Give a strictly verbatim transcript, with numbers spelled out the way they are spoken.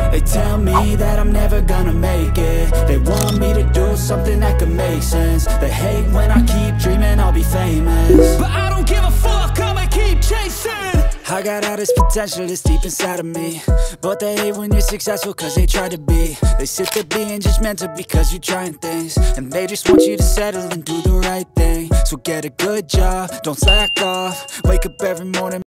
They tell me that I'm never gonna make it. They want me to do something that could make sense. They hate when I keep dreaming I'll be famous, but I don't give a fuck, I'ma keep chasing. I got all this potential that's deep inside of me, but they hate when you're successful cause they try to be. They sit there being judgmental because you're trying things, and they just want you to settle and do the right thing. So get a good job, don't slack off, wake up every morning